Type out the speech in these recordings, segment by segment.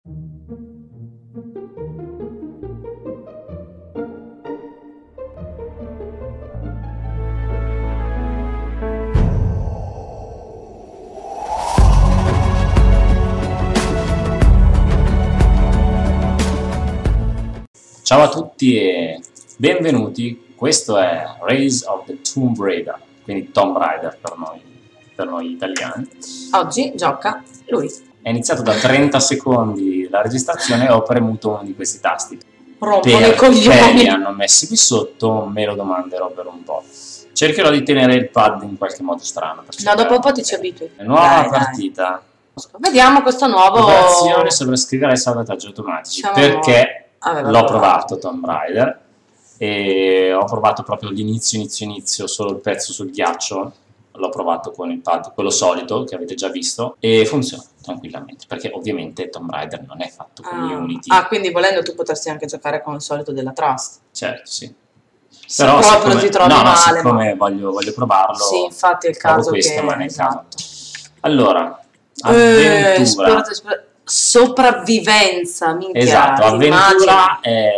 Ciao a tutti e benvenuti, questo è Rise of the Tomb Raider, quindi Tomb Raider per noi italiani. Oggi gioca lui. È iniziato da 30 secondi la registrazione e ho premuto uno di questi tasti. Rompono i Perché coglioni. li hanno messi qui sotto me lo domanderò per un po'. Cercherò di tenere il pad in qualche modo strano. No, dopo un po' ti ci abitui. Nuova Dai. partita. Vediamo questo nuovo... Operazione sovrasscrivere ai salvataggi automatici. Diciamo, perché aveva l'ho provato Tomb Raider e ho provato proprio l'inizio, solo il pezzo sul ghiaccio. L'ho provato con il pad, quello solito che avete già visto, e funziona tranquillamente, perché ovviamente Tomb Raider non è fatto con Unity. Ah, quindi volendo tu potresti anche giocare con il solito della Trust. Certo, sì. Se proprio siccome, ti trovi male, siccome voglio provarlo, sì, infatti è il provo caso questo, che... ma nel esatto. caso. Allora, avventura. Sopravvivenza, minchia. Esatto, ti immagini? avventura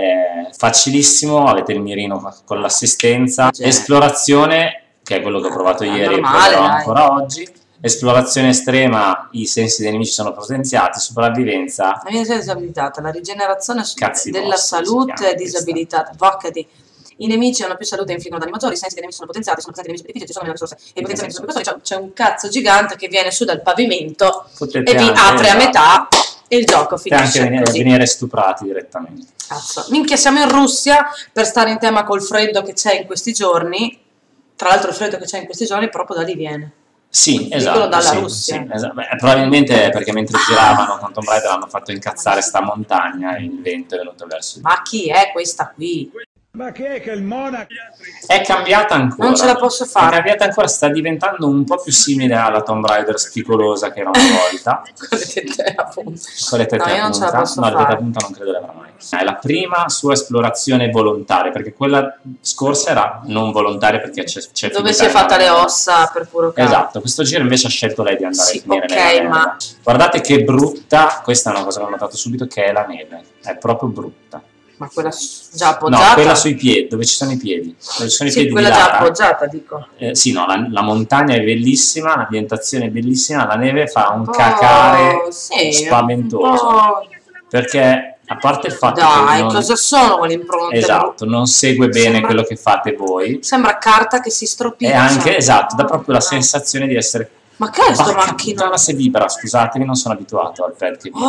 è facilissimo, avete il mirino con l'assistenza. Cioè. Esplorazione, che è quello che ho provato ieri e normale, proverò dai. ancora oggi. Esplorazione estrema, i sensi dei nemici sono potenziati. Sopravvivenza, La mia è disabilitata, la rigenerazione Cazzi della vostri, si salute chiama è disabilitata. Vaccati. I nemici hanno più salute e infliggono danni maggiori, i sensi dei nemici sono potenziati, sono presenti nemici difficili, ci sono meno risorse e i potenziamenti sono più costosi. C'è un cazzo gigante che viene su dal pavimento potete e vi anche, apre a metà e il gioco potete anche finisce così. venire stuprati direttamente. Cazzo. Minchia, siamo in Russia per stare in tema col freddo che c'è in questi giorni. Tra l'altro il freddo che c'è in questi giorni proprio da lì viene. Sì, Dicono esatto, dalla sì, Russia. sì, esatto. Beh, probabilmente è perché mentre giravano con Tomb Raider hanno fatto incazzare sta montagna e il vento è venuto verso di... Ma chi è questa qui? Ma che è che il monaco? È cambiata ancora. Non ce la posso È fare. cambiata ancora, sta diventando un po' più simile alla Tomb Raider spicolosa che era una volta. Con le tette a punta. Con le tette No, io a non ce la punta. posso No, le tette a fare. punta non credo le avrà mai. È la prima sua esplorazione volontaria, perché quella scorsa era non volontaria perché c'è Dove si è fatta le ossa per puro caso. Esatto, questo giro invece ha scelto lei di andare Sì, a finire ok, nella neve. ma- Guardate che brutta, questa è una cosa che ho notato subito, che è la neve. È proprio brutta. Ma quella già appoggiata? No, quella sui piedi, dove ci sono i piedi. Dove ci sono i Sì, piedi quella di già Lara. appoggiata, dico. Sì, no, la montagna è bellissima, l'ambientazione è bellissima, la neve fa un po', cacare sì, spaventoso. un po'. Perché, a parte il fatto Dai, che non, cosa sono quelle impronte? esatto, non segue bene Sembra- quello che fate voi, Sembra carta che si e stropiccia. anche, esatto, dà proprio la No. sensazione di essere... Ma che è sto Porca macchino? puttana, se vibra, scusatemi, non sono abituato al pad che vibra.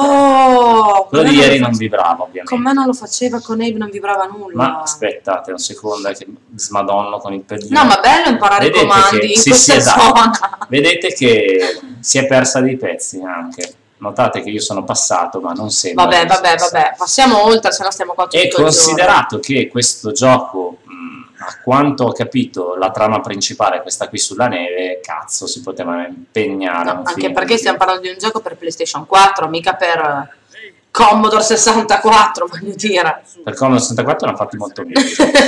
Oh, Quello con di me ieri lo non face- vibrava, ovviamente. Con me non lo faceva, con Abe non vibrava nulla. Ma aspettate un secondo, che smadonno con il pedino. No, ma bello imparare i Vedete comandi che- in sì, questa sì, esatto. zona. Vedete che si è persa dei pezzi anche. Notate che io sono passato, ma non sembra. Vabbè, passiamo oltre, se no stiamo qua tutto E il giorno. considerato che questo gioco, a quanto ho capito, la trama principale è questa qui sulla neve, cazzo, si poteva impegnare No, un anche film perché di- stiamo parlando di un gioco per PlayStation 4, mica per Commodore 64, voglio dire. Per Commodore 64 l'hanno fatti molto bene.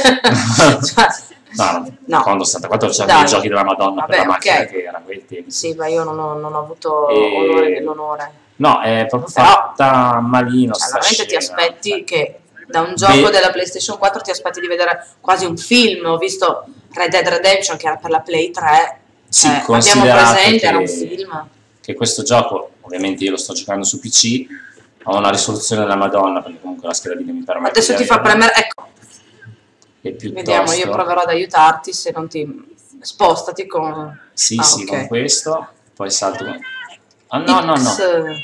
Cioè, No, Commodore 64 c'erano Dai. dei giochi della Madonna per Vabbè, la macchina ok. che era quei tempi. sì, ma io non ho avuto E- onore dell'onore. No, è proprio Però- fatta malino. Cioè, sta veramente ti scena. aspetti che da un gioco Beh- della PlayStation 4 ti aspetti di vedere quasi un film. Ho visto Red Dead Redemption che era per la Play 3. Sì, abbiamo considerato presente, era un che- film. che questo gioco, ovviamente io lo sto giocando su PC, ha una risoluzione della Madonna, perché comunque la scheda video mi permette Adesso di ti fa averla. premere, ecco, E piuttosto... vediamo, io proverò ad aiutarti se non ti... Spostati con... Sì, Ah, sì, ok. con questo, poi salto... Ah, no. X.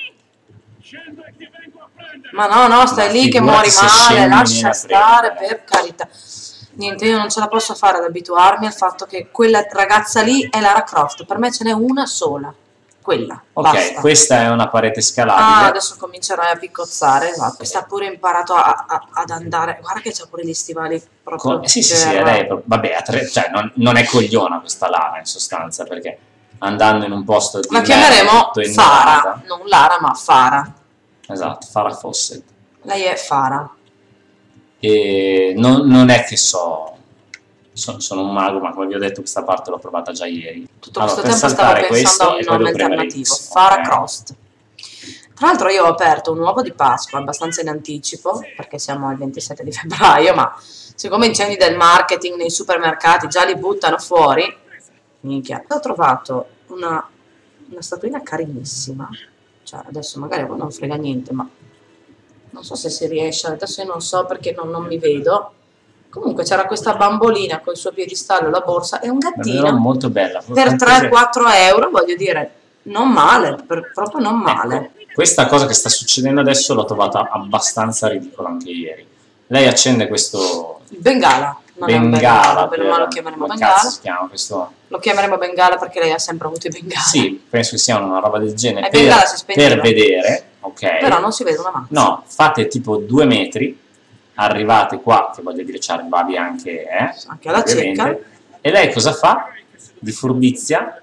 Ma no, stai Ma lì che figurati muori se male, scendi lascia vieni a stare, prendere. per carità. Niente, io non ce la posso fare ad abituarmi al fatto che quella ragazza lì è Lara Croft, per me ce n'è una sola, quella, Ok, basta. questa è una parete Ah, scalabile. adesso comincerai a piccozzare, esatto. Sta pure imparato ad andare, guarda che c'ha pure gli stivali proprio Sì, per- è lei, vabbè, cioè, non è cogliona questa Lara in sostanza, perché andando in un posto di La merda, chiameremo tutto in Farah, nevata. non Lara ma Farah. Esatto, Farah Fawcett. Lei è Farah. E non è che sono un mago, ma come vi ho detto questa parte l'ho provata già ieri. Tutto Allora, questo per tempo stavo saltare pensando a questo un e poi nome devo premere alternativo, X, Farah ok? Croft. Tra l'altro io ho aperto un uovo di Pasqua abbastanza in anticipo, perché siamo al 27 di febbraio, ma siccome i geni del marketing nei supermercati già li buttano fuori, minchia, ho trovato una statuina carinissima, cioè adesso magari non frega niente, ma non so se si riesce, adesso io non so perché non mi vedo. Comunque c'era questa bambolina con il suo piedistallo, la borsa e un gattino molto bella. per 3-4 euro, voglio dire, non male, proprio non male. Questa cosa che sta succedendo adesso l'ho trovata abbastanza ridicola anche ieri. Lei accende questo Bengala, non Bengala, è un bengala, lo chiameremo come Bengala. cazzo si chiama questo? Lo chiameremo Bengala perché lei ha sempre avuto i Bengala. Sì, penso che sia una roba del genere Bengala si spegneva. per vedere, ok? Però non si vede una mazza. No, fate tipo 2 metri, arrivate qua, che voglio dire ci arrivavi anche alla ovviamente, cieca. e lei cosa fa? Di furbizia?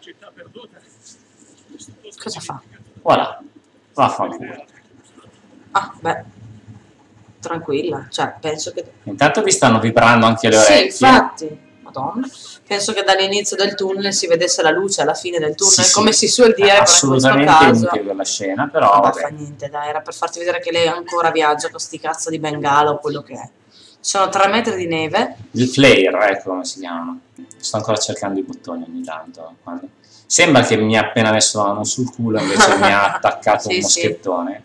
Cosa fa? Voilà, vaffanculo. Ah, beh, tranquilla, cioè penso che... Intanto vi stanno vibrando anche le Sì, orecchie. infatti, madonna, penso che dall'inizio del tunnel si vedesse la luce alla fine del tunnel, Sì, come sì. si suol dire, però in questo Assolutamente caso... inutile quella scena, però Vabbè, vabbè. fa niente, dai, era per farti vedere che lei ancora viaggia con sti cazzo di Bengala o quello che è. Sono 3 metri di neve. Il flare, ecco come si chiamano. Sto ancora cercando i bottoni ogni tanto. Sembra che mi ha appena messo la mano sul culo, invece mi ha attaccato Sì, un moschettone.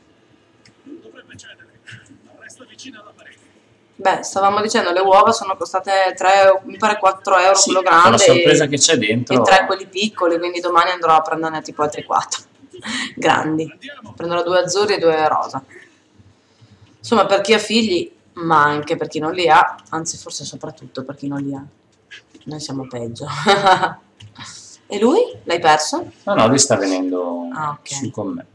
Beh, stavamo dicendo, le uova sono costate 3, mi pare 4 euro Sì, quello con la grande sorpresa che c'è dentro. e 3 quelli piccoli, quindi domani andrò a prenderne tipo altri 4 grandi. Prenderò 2 azzurri e 2 rosa. Insomma, per chi ha figli, ma anche per chi non li ha, anzi forse soprattutto per chi non li ha. Noi siamo peggio. E lui? L'hai perso? No, lui sta venendo su con me.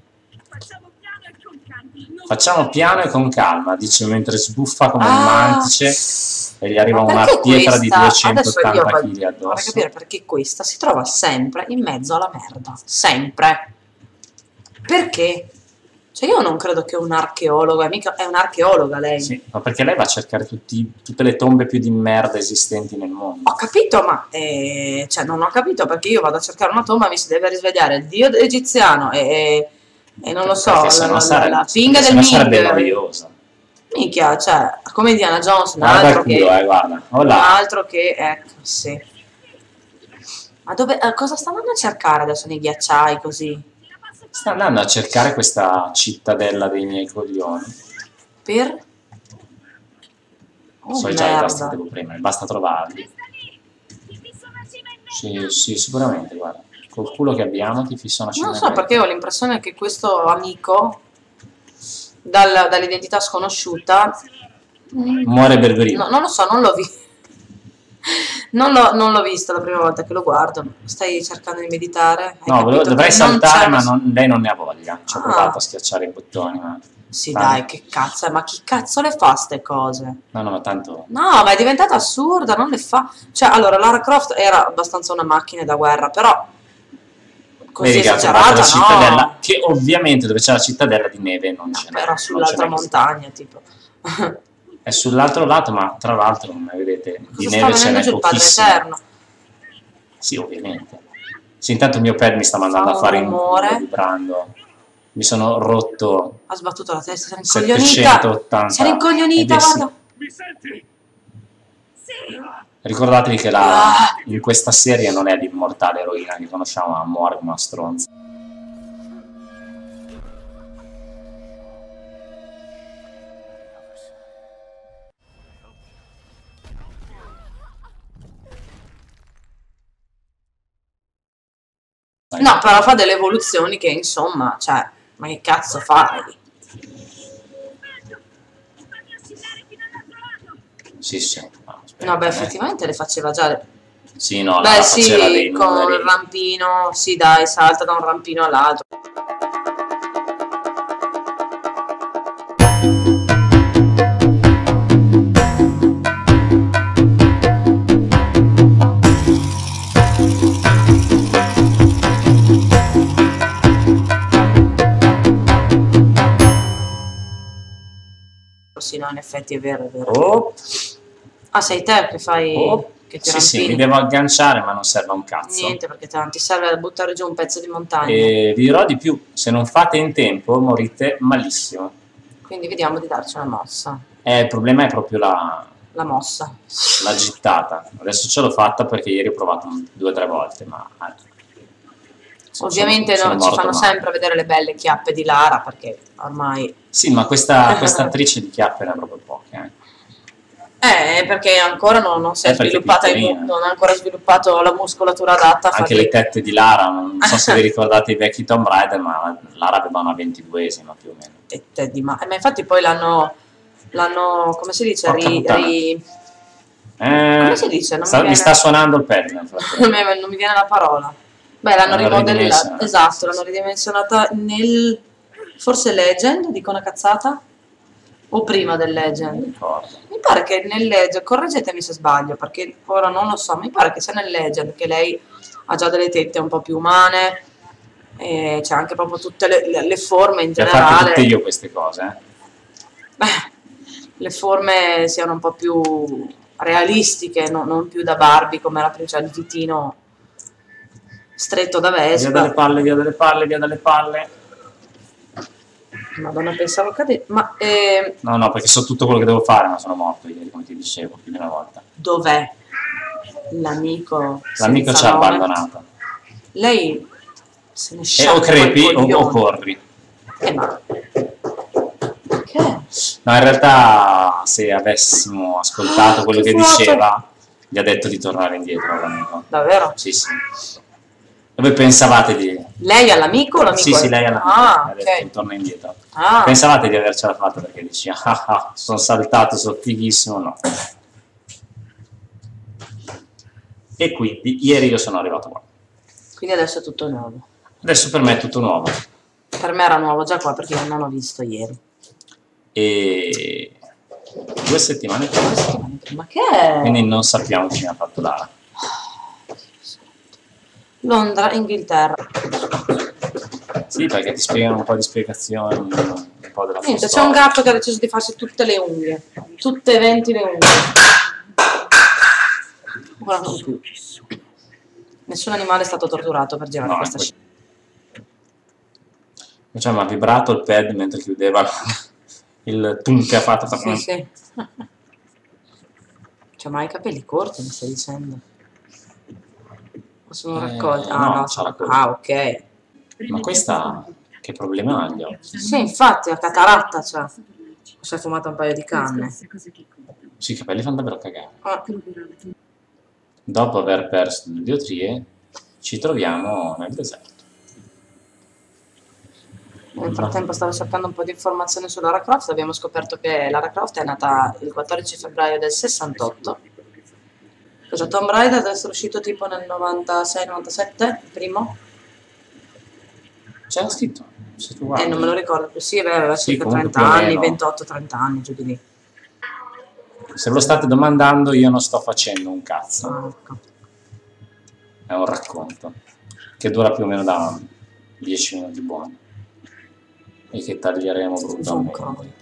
Facciamo piano e con calma, dice mentre sbuffa come un mantice e gli arriva una pietra di 280 kg addosso. Vorrei capire perché questa si trova sempre in mezzo alla merda. Sempre. Perché? Cioè io non credo che un archeologo, è un'archeologa lei. Sì, ma perché lei va a cercare tutte le tombe più di merda esistenti nel mondo. Ho capito, ma cioè non ho capito perché io vado a cercare una tomba, mi si deve risvegliare il dio egiziano e non lo so, la finga del Ming. Sarebbe noiosa. Minchia, cioè, come Indiana Jones, guarda il culo, guarda. Un altro che, ecco, sì. Ma cosa sta andando a cercare adesso nei ghiacciai così? Sta andando a cercare questa cittadella dei miei coglioni. Per? So già i tasti che devo premere, basta trovarli. Sì, sicuramente, guarda. Col culo che abbiamo ti fisso una Non so perché ho l'impressione che questo amico, dall'identità sconosciuta... Muore berberino. No, non lo so, non l'ho visto. Non l'ho visto la prima volta che lo guardo. Stai cercando di meditare? No, dovrei saltare, ma lei non ne ha voglia. Ci ho provato a schiacciare i bottoni. Ma... Sì, dai, che cazzo, ma chi cazzo le fa ste cose? No, ma tanto... No, ma è diventata assurda, non le fa... Cioè, allora, Lara Croft era abbastanza una macchina da guerra, però... Così esagerata, la cittadella, che ovviamente dove c'è la cittadella di neve non c'è. Era sull'altra montagna, tipo. È sull'altro lato, ma tra l'altro, come vedete, di cosa neve ce n'è pochissimo. Padre Eterno? Sì, ovviamente. Sì, intanto il mio pad mi sta mandando a fare un vibrando. Mi sono rotto. Ha sbattuto la testa, si era incoglionita. 780. Si era incoglionita, guarda. Mi senti? Sì. Ricordatevi che in questa serie non è l'immortale eroina che conosciamo, ma muore una stronza. No, però fa delle evoluzioni che insomma, cioè, ma che cazzo fai? Sì. No, beh, effettivamente le faceva già... Sì, no, beh, sì, dei con numeri. il rampino, sì dai, salta da un rampino all'altro. Sì, no, in effetti è vero, è vero. Oh. Ah, sei te che fai... Oh. che ti Sì, sì, mi rampini. devo agganciare, ma non serve a un cazzo. Niente, perché ti serve a buttare giù un pezzo di montagna. E vi dirò di più, se non fate in tempo morite malissimo. Quindi vediamo di darci una mossa. Il problema è proprio la mossa. gittata. Adesso ce l'ho fatta perché ieri ho provato 2 o 3 volte, ma Ovviamente sono ci morto fanno male. sempre vedere le belle chiappe di Lara, perché ormai... Sì, ma questa attrice di chiappe ne ha proprio poche. perché ancora non si è Perché è sviluppata, piccolina. non ha ancora sviluppato la muscolatura adatta a Anche fargli- le tette di Lara, non so se vi ricordate i vecchi Tomb Raider, ma Lara aveva una 22esima più o meno. tette di ma infatti poi l'hanno come si dice Porca puttana. come si dice? Non mi Mi viene- sta suonando il pad nel frattempo. non mi viene la parola. Beh, l'hanno L'hanno rimodellata, ridimensionata. esatto, l'hanno ridimensionata nel forse Legend, dico una cazzata, o prima del Legend. Non ricordo. Mi pare che nel Legend, correggetemi se sbaglio, perché ora non lo so, mi pare che sia nel Legend che lei ha già delle tette un po' più umane, e c'è anche proprio tutte le forme in Le ho fatte generale. tutte io queste cose. Le forme siano un po' più realistiche, non più da Barbie come la princesa di Titino stretto da Via Vespa. dalle palle, via dalle palle, via dalle palle. Madonna, pensavo cadere. Ma No, perché so tutto quello che devo fare, ma sono morto ieri, come ti dicevo, più di una volta. dov'è l'amico? L'amico ci senza ha nome? abbandonato. Lei se ne E sciacqua o crepi i o coglioni. corri. Ma che? No, in realtà se avessimo ascoltato quello che che vuoto. diceva, gli ha detto di tornare indietro l'amico. Davvero? Sì, sì. E voi pensavate di... Lei ha l'amico o l'amico? Sì, lei ha l'amico, Ah, ha detto ok. torna indietro. Ah, Pensavate di avercela fatta perché dici, sono saltato, sono fighissimo, no. E quindi, ieri io sono arrivato qua. quindi adesso è tutto nuovo. Adesso per me è tutto nuovo. Per me era nuovo già qua perché io non l'ho visto ieri. E 2 settimane fa. Ma che è? Quindi non sappiamo chi mi ha fatto Lara. Londra, Inghilterra. Sì, perché ti spiegano un po' di spiegazioni, un po' della Niente, c'è storia. un gatto che ha deciso di farsi tutte le unghie. Tutte e 20 le unghie. Ora non più. Nessun animale è stato torturato per girare No, questa poi- scena. Cioè, mi ha vibrato il pad mentre chiudeva il tum che ha fatto. Sì, sì. Cioè, ma hai i capelli corti, mi stai dicendo? O sono raccolti? Ah, no, no, c'ha la coda. ah, ok. Ma questa che problema ha agli occhi? Sì, infatti, la cataratta c'ha. Si è fumata un paio di canne. Sì, i capelli fanno davvero cagare. Ah, Dopo aver perso le diotrie, ci troviamo nel deserto. nel frattempo stavo cercando un po' di informazioni su Lara Croft. Abbiamo scoperto che Lara Croft è nata il 14 febbraio del 68. Cosa, Tomb Raider deve essere uscito tipo nel 96-97, il primo? C'era scritto, se tu guardi. Non me lo ricordo più. Sì, beh, aveva Sì, circa comunque 30 più o anni, meno. 28-30 anni, giù di lì. Se ve lo state domandando, io non sto facendo un cazzo. Ah, ecco. È un racconto che dura più o meno da 10 minuti buoni e che taglieremo brutalmente.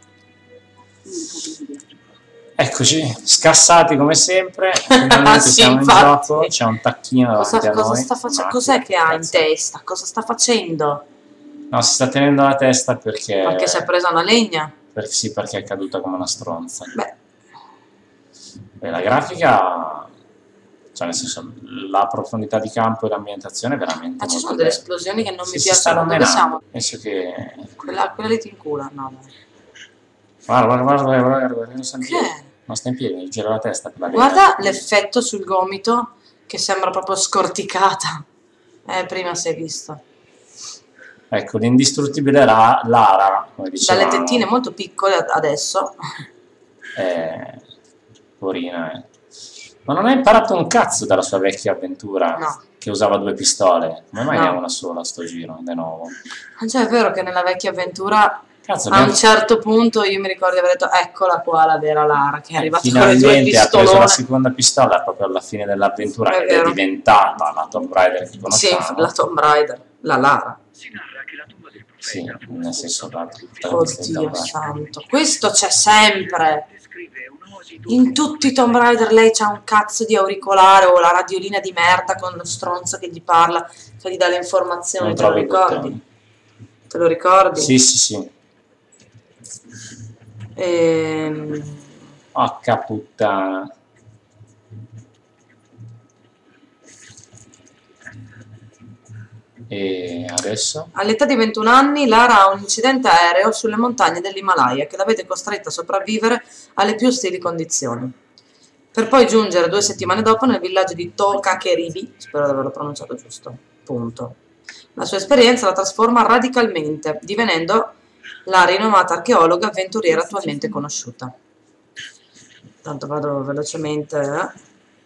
Eccoci, scassati come sempre. Finalmente Sì, siamo in infatti. gioco. C'è un tacchino davanti a Cosa noi. sta facendo? Ma Cos'è che ha in cazzo. testa? Cosa sta facendo? No, si sta tenendo la testa perché. Perché si è presa una legna? Sì, perché è caduta come una stronza. Beh, E la grafica, cioè nel senso, la profondità di campo e l'ambientazione è veramente ma ci molto sono delle bella. esplosioni che non mi Si stanno piacciono. Dove siamo? menando. Penso che. Quella lì ti incula? No, dai. Guarda, non sta in piedi. Che? Non sta in piedi, mi gira la testa per la Guarda l'effetto sul gomito che sembra proprio scorticata. Prima si è visto. Ecco, l'indistruttibile Lara, come dicevamo. Dalle tettine molto piccole adesso. Porina, Ma non ha imparato un cazzo dalla sua vecchia avventura, No. che usava 2 pistole. Come mai No. ne ha una sola sto giro, di nuovo? Cioè, è vero che nella vecchia avventura Cazzo, a un certo punto io mi ricordo di aver detto eccola qua la vera Lara che è arrivata con le due finalmente ha preso la pistolone. seconda pistola proprio alla fine dell'avventura È ed è vero. diventata la Tomb Raider che Sì, conosciamo. la Tomb Raider, la Lara. Si narra che la tomba del Sì, profeta nel senso tutta Oddio santo, questo c'è sempre. descrive una In tutti i Tomb Raider lei c'ha un cazzo di auricolare o la radiolina di merda con lo stronzo che gli parla, che gli dà le informazioni, Non te lo trovo i ricordi? bottoni. Te lo ricordi? Sì, sì, sì. Porca puttana. E adesso? All'età di 21 anni Lara ha un incidente aereo sulle montagne dell'Himalaya che la vede costretta a sopravvivere alle più ostili condizioni. Per poi giungere 2 settimane dopo nel villaggio di Tokakeribi, spero di averlo pronunciato giusto, punto. La sua esperienza la trasforma radicalmente, divenendo la rinomata archeologa avventuriera attualmente conosciuta. Tanto vado velocemente.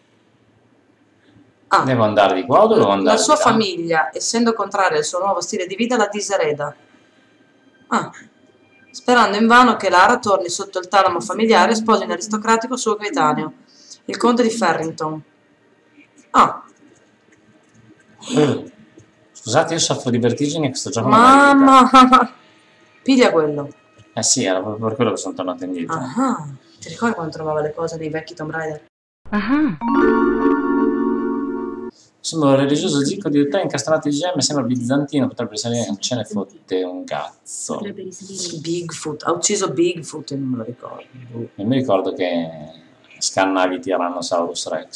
Ah, Devo andare di qua o devo andare la sua di là? famiglia, essendo contraria al suo nuovo stile di vita, la disereda. Ah, sperando invano che Lara torni sotto il talamo familiare e sposi un aristocratico suo coetaneo, il conte di Farrington. Ah, Scusate, io soffro di vertigini e questo gioco non mi aiuta. mamma! Piglia quello. Eh sì, era proprio per quello che sono tornato indietro. Ah, ti ricordi quando trovava le cose nei vecchi Tomb Raider? Simbolo religioso zicco di dettagli incastrati di gemme, sembra bizantino, potrebbe risalire, non ce ne fotte un cazzo. Bigfoot, ha ucciso Bigfoot e non me lo ricordo. Io mi ricordo che scannavi Tyrannosaurus Rex.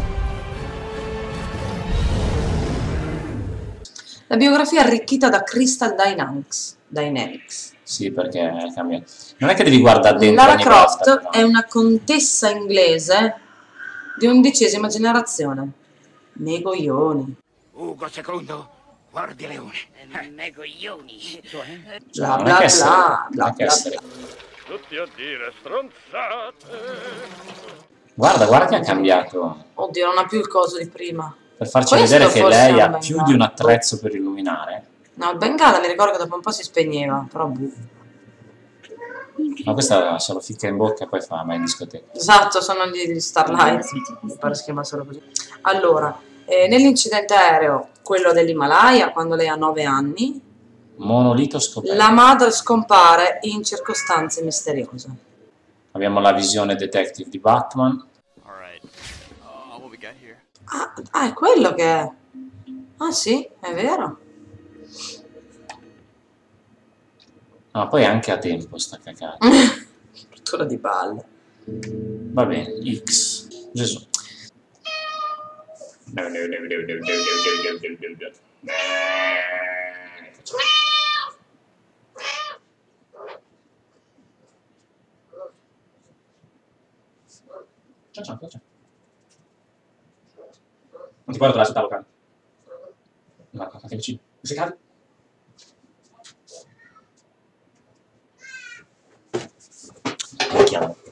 La biografia è arricchita da Crystal Dynamics. Sì, perché cambia. Non è che devi guardare dentro Lara ogni Croft volta, è una contessa inglese di 11ª generazione. Nei coglioni. Ugo II, guardia leone. Negoioni. Bla non è bla che essere, bla non bla è che bla. essere. Tutti a dire stronzate. Guarda che ha cambiato. Oddio, non ha più il coso di prima. Per farci Questo vedere che forse lei è ha un più bengala. di un attrezzo per illuminare. No, il Bengala mi ricordo che dopo un po' si spegneva, però boh. Ma questa se lo ficca in bocca e poi fa mai in discoteca. Esatto, sono gli Starlight, mi pare si chiamassero così. Allora, nell'incidente aereo, quello dell'Himalaya, quando lei ha 9 anni, Monolito scoperto. la madre scompare in circostanze misteriose. Abbiamo la visione detective di Batman. Ah, è quello che è. Ah sì, è vero. Ma poi anche a tempo sta cacata. Rottura di palle. Va bene, X. Gesù. Ciao, ciao, ciao. Non ti puoi rotolare sul tavolo, caro. No, stai vicino. Mi sei caro? Chiaro.